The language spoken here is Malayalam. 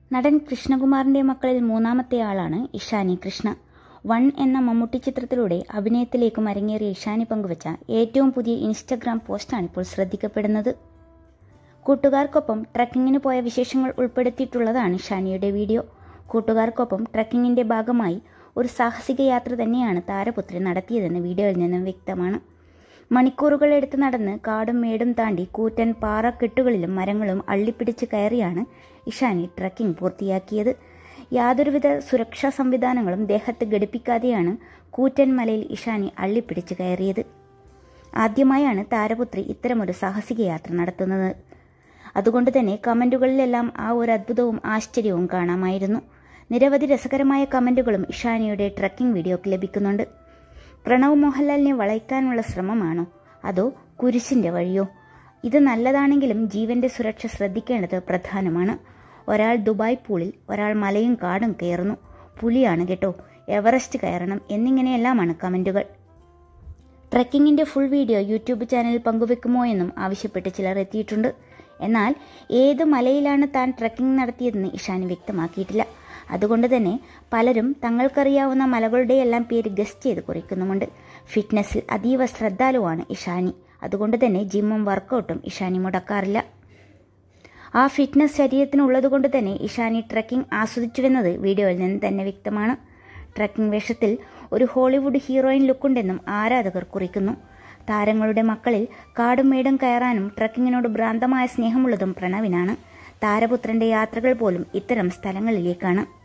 നടൻ കൃഷ്ണകുമാറിന്റെ മക്കളിൽ മൂന്നാമത്തെ ആളാണ് ഇഷാനി കൃഷ്ണ. 1 എന്ന മമ്മൂട്ടി ചിത്രത്തിലൂടെ അഭിനയത്തിലേക്കും അരങ്ങേറിയ ഇഷാനി പങ്കുവച്ച ഏറ്റവും പുതിയ ഇൻസ്റ്റഗ്രാം പോസ്റ്റാണിപ്പോൾ ശ്രദ്ധിക്കപ്പെടുന്നത്. കൂട്ടുകാർക്കൊപ്പം ട്രക്കിങ്ങിന് പോയ വിശേഷങ്ങൾ ഉൾപ്പെടുത്തിയിട്ടുള്ളതാണ് ഇഷാനിയുടെ വീഡിയോ. കൂട്ടുകാർക്കൊപ്പം ട്രക്കിങ്ങിന്റെ ഭാഗമായി ഒരു സാഹസിക യാത്ര തന്നെയാണ് താരപുത്രി നടത്തിയതെന്ന് വീഡിയോയിൽ നിന്നും വ്യക്തമാണ്. മണിക്കൂറുകൾ എടുത്ത് നടന്ന് കാടും മേടും താണ്ടി കൂറ്റൻ പാറക്കെട്ടുകളിലും മരങ്ങളും അള്ളിപ്പിടിച്ച് കയറിയാണ് ഇഷാനി ട്രക്കിംഗ് പൂർത്തിയാക്കിയത്. യാതൊരുവിധ സുരക്ഷാ സംവിധാനങ്ങളും ദേഹത്ത് ഘടിപ്പിക്കാതെയാണ് കൂറ്റൻ മലയിൽ ഇഷാനി അള്ളിപ്പിടിച്ച് കയറിയത്. ആദ്യമായാണ് താരപുത്രി ഇത്തരമൊരു സാഹസിക യാത്ര നടത്തുന്നത്. അതുകൊണ്ട് തന്നെ കമന്റുകളിലെല്ലാം ആ ഒരു അത്ഭുതവും ആശ്ചര്യവും കാണാമായിരുന്നു. നിരവധി രസകരമായ കമന്റുകളും ഇഷാനിയുടെ ട്രക്കിംഗ് വീഡിയോക്ക് ലഭിക്കുന്നുണ്ട്. പ്രണവ് മോഹൻലാലിനെ വളയ്ക്കാനുള്ള ശ്രമമാണോ, അതോ കുരിശിന്റെ വഴിയോ? ഇത് നല്ലതാണെങ്കിലും ജീവന്റെ സുരക്ഷ ശ്രദ്ധിക്കേണ്ടത് പ്രധാനമാണ്. ഒരാൾ ദുബായ് പൂളിൽ, ഒരാൾ മലയും കാടും കയറുന്നു. പുലിയാണ് കേട്ടോ, എവറസ്റ്റ് കയറണം എന്നിങ്ങനെയെല്ലാമാണ് കമന്റുകൾ. ട്രക്കിങ്ങിന്റെ ഫുൾ വീഡിയോ യൂട്യൂബ് ചാനലിൽ പങ്കുവെക്കുമോ എന്നും ആവശ്യപ്പെട്ട് ചിലർ എത്തിയിട്ടുണ്ട്. എന്നാൽ ഏത് മലയിലാണ് താൻ ട്രക്കിംഗ് നടത്തിയതെന്ന് ഇഷാനി വ്യക്തമാക്കിയിട്ടില്ല. അതുകൊണ്ട് തന്നെ പലരും തങ്ങൾക്കറിയാവുന്ന മലകളുടെയെല്ലാം പേര് ഗസ്റ്റ് ചെയ്ത് കുറിക്കുന്നുമുണ്ട്. ഫിറ്റ്നസ്സിൽ അതീവ ശ്രദ്ധാലുവാണ് ഇഷാനി. അതുകൊണ്ട് തന്നെ ജിമ്മും വർക്കൗട്ടും ഇഷാനി മുടക്കാറില്ല. ആ ഫിറ്റ്നസ് ശരീരത്തിനുള്ളതുകൊണ്ട് തന്നെ ഇഷാനി ട്രക്കിംഗ് ആസ്വദിച്ചുവെന്നത് വീഡിയോയിൽ നിന്ന് തന്നെ വ്യക്തമാണ്. ട്രക്കിംഗ് വേഷത്തിൽ ഒരു ഹോളിവുഡ് ഹീറോയിൻ ലുക്കുണ്ടെന്നും ആരാധകർ കുറിക്കുന്നു. താരങ്ങളുടെ മക്കളിൽ കാടും മേടും കയറാനും ട്രക്കിങ്ങിനോട് ഭ്രാന്തമായ സ്നേഹമുള്ളതും പ്രണവിനാണ്. താരപുത്രന്റെ യാത്രകൾ പോലും ഇത്തരം സ്ഥലങ്ങളിലേക്കാണ്.